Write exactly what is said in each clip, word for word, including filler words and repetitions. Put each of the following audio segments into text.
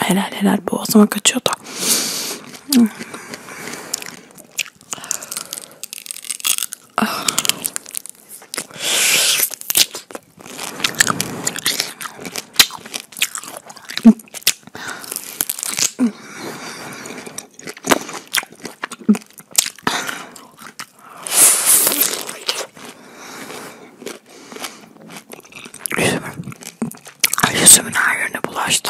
Helal helal, boğazıma kaçıyor da. Yüzümün her yerine bulaştı.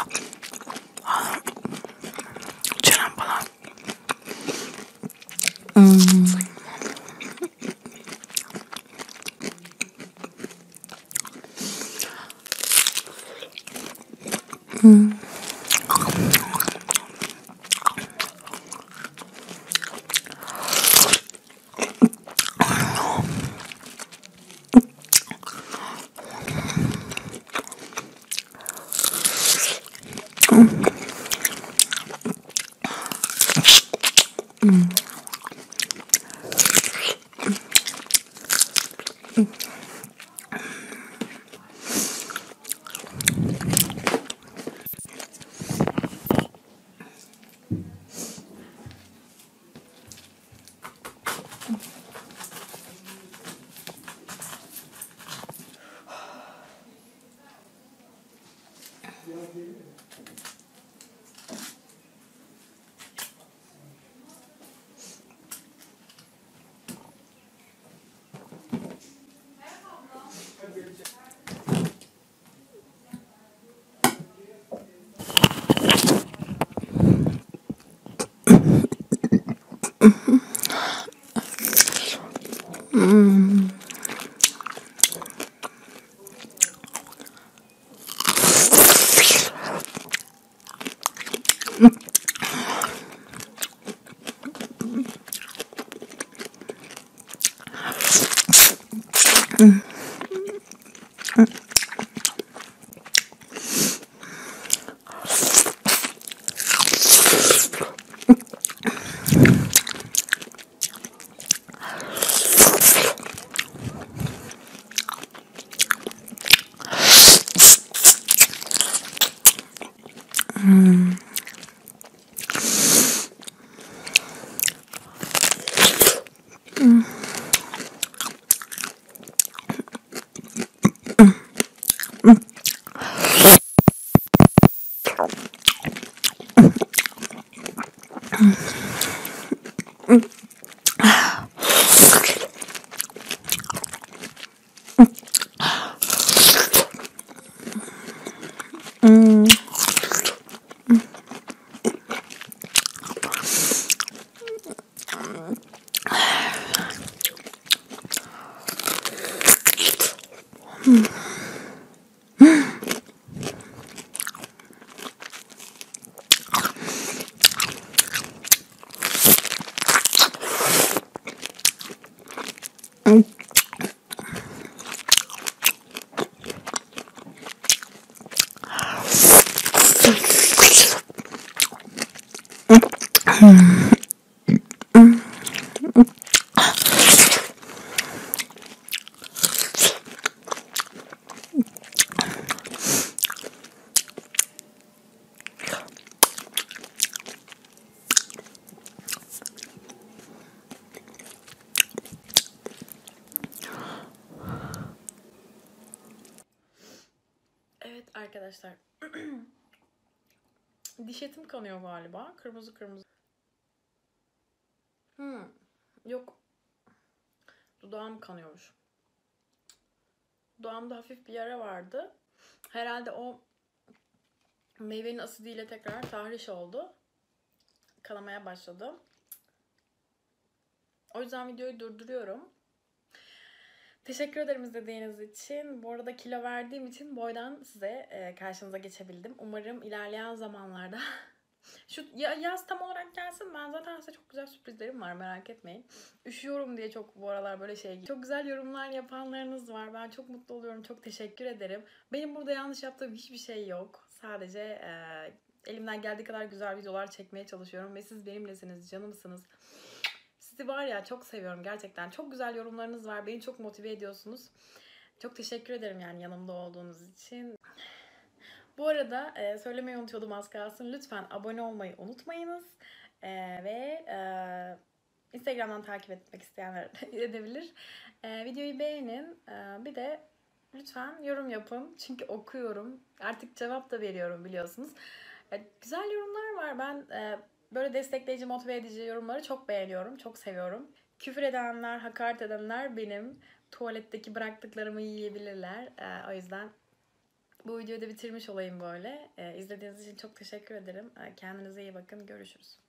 Çenem bana. Hmm. Hmm. Hmm. Hmm. Hmm. Evet arkadaşlar. Diş etim kanıyor galiba. Kırmızı kırmızı. Hmm. Yok. Dudağım kanıyormuş. Dudağımda hafif bir yara vardı. Herhalde o meyvenin asidiyle tekrar tahriş oldu. Kanamaya başladı. O yüzden videoyu durduruyorum. Teşekkür ederim izlediğiniz için. Bu arada kilo verdiğim için boydan size e, karşınıza geçebildim. Umarım ilerleyen zamanlarda şu yaz tam olarak gelsin. Ben zaten size çok güzel sürprizlerim var, merak etmeyin. Üşüyorum diye çok bu aralar böyle şey. Çok güzel yorumlar yapanlarınız var. Ben çok mutlu oluyorum. Çok teşekkür ederim. Benim burada yanlış yaptığım hiçbir şey yok. Sadece e, elimden geldiği kadar güzel videolar çekmeye çalışıyorum ve siz benimlesiniz, canımsınız. Sizi var ya çok seviyorum gerçekten. Çok güzel yorumlarınız var. Beni çok motive ediyorsunuz. Çok teşekkür ederim yani yanımda olduğunuz için. Bu arada e, söylemeyi unutuyordum az kalsın. Lütfen abone olmayı unutmayınız. E, ve e, Instagram'dan takip etmek isteyenler edebilir. E, videoyu beğenin. E, bir de lütfen yorum yapın. Çünkü okuyorum. Artık cevap da veriyorum biliyorsunuz. E, güzel yorumlar var. Ben e, böyle destekleyici, motive edici yorumları çok beğeniyorum. Çok seviyorum. Küfür edenler, hakaret edenler benim. Tuvaletteki bıraktıklarımı yiyebilirler. E, o yüzden bu videoyu da bitirmiş olayım böyle. E, izlediğiniz için çok teşekkür ederim. E, kendinize iyi bakın. Görüşürüz.